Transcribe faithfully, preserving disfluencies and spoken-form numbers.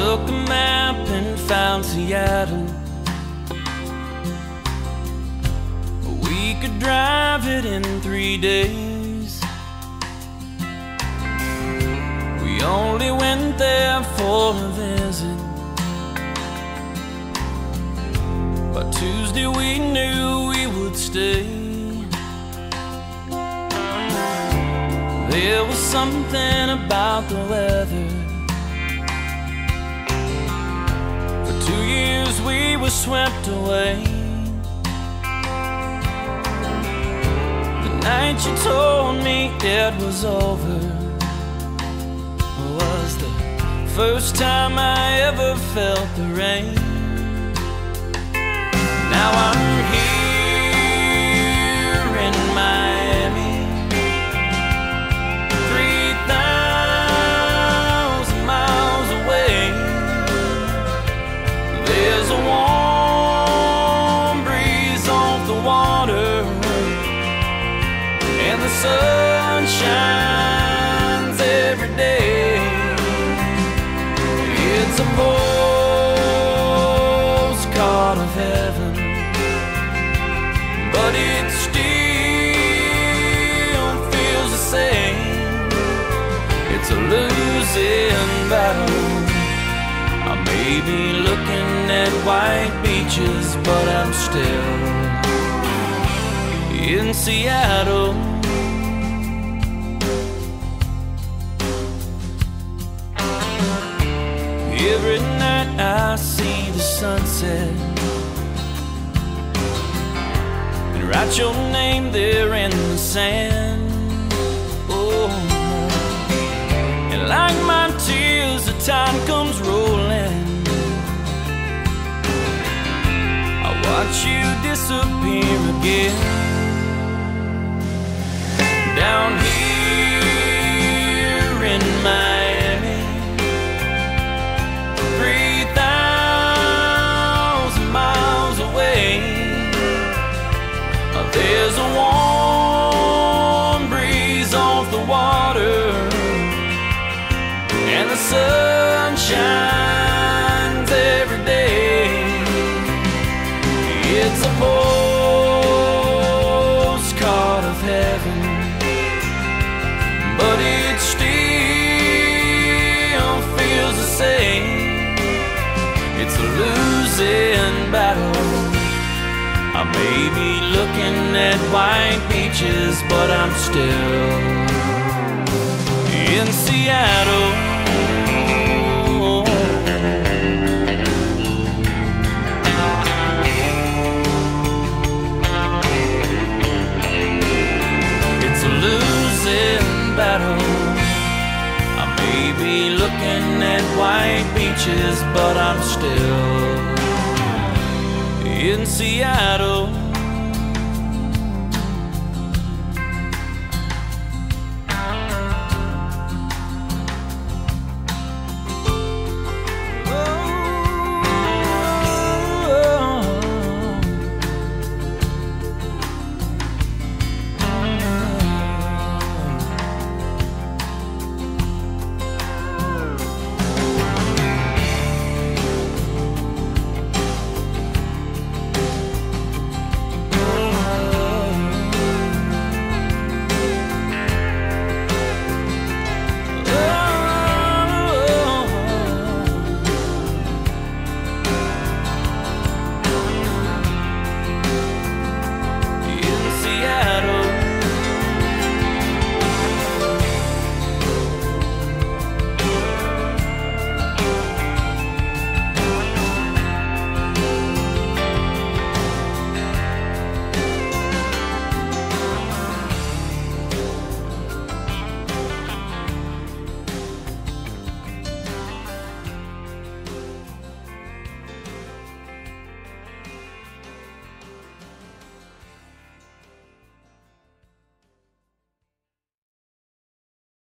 took a map and found Seattle. We could drive it in three days. We only went there for a visit. By Tuesday we knew we would stay. There was something about the weather. For two years we were swept away. The night you told me it was over was the first time I ever felt the rain. Now I'm here in Miami, three thousand miles away. There's a warm breeze off the water, and the sun shines every day. It's a postcard of heaven, but it still feels the same. It's a losing battle. I may be looking at white beaches, but I'm still in Seattle. Every night I see the sunset and write your name there in the sand. Oh, and like my tears, the time comes rolling. I watch you disappear again. Down here in Miami, three thousand miles away. There's a warm breeze off the water, and the sun shines every day. It's a postcard of heaven, but it still feels the same. It's a losing battle. I may be looking at white beaches, but I'm still in Seattle. It's a losing battle. I may be looking at white beaches, but I'm still in Seattle.